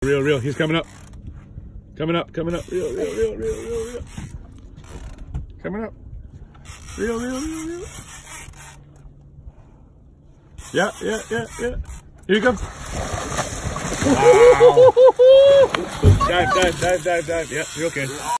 Reel. He's coming up. Coming up. Reel. Coming up. Reel. Yeah. Here you come. Wow. Dive. Yeah, you're okay.